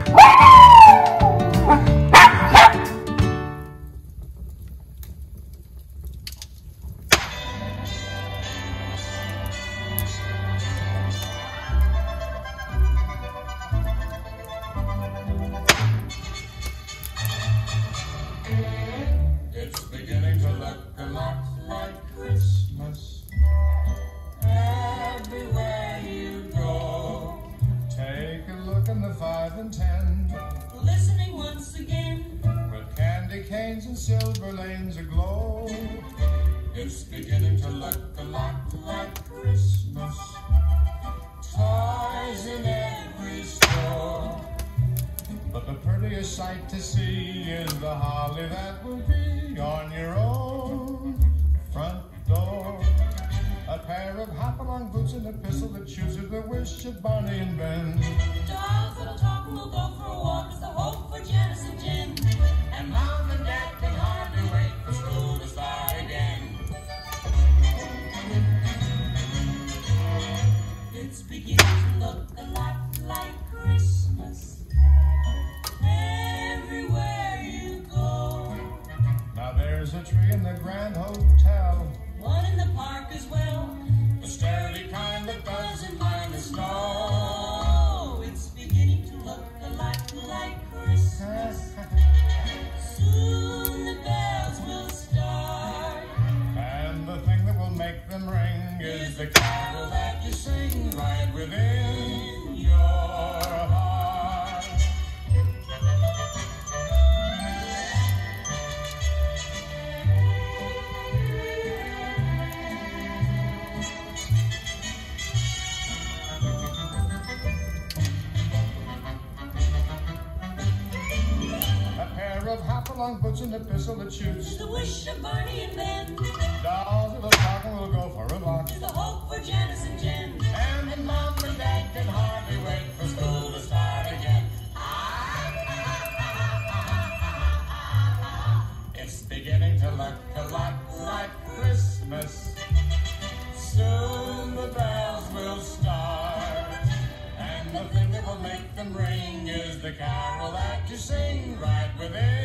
It's beginning to look a lot like Christmas everywhere you go. Take a look in the 5 and 10, Listening once again. with candy canes and silver lanes aglow. It's beginning to look a lot like Christmas. Toys in every store. But the prettiest sight to see is the holly that will be on your own front door. A pair of hop-along boots and a pistol that chooses the wish of Barney and Ben. Dogs that'll talk and we'll go for a walk is the hope for Janice and Jen. And Mom and Dad can hardly wait for school to start again. It's beginning to look a lot like Christmas everywhere you go. Now there's a tree in the Grand Hotel, One in the park as well. the sturdy kind that doesn't mind the snow. Oh, it's beginning to look a lot like Christmas. Soon the bells will start. And the thing that will make them ring is the carol that you sing right within your heart. A pair of hop-along boots and a pistol that shoots. The wish of Barney and Ben. Dolls that'll talk and we'll go for a walk. The hope for Janice and Jen. And Mom and Dad can hardly wait for school to start again. It's beginning to look a lot like Christmas. Soon the bells will start. And the thing that will make them ring is the carol that you sing right within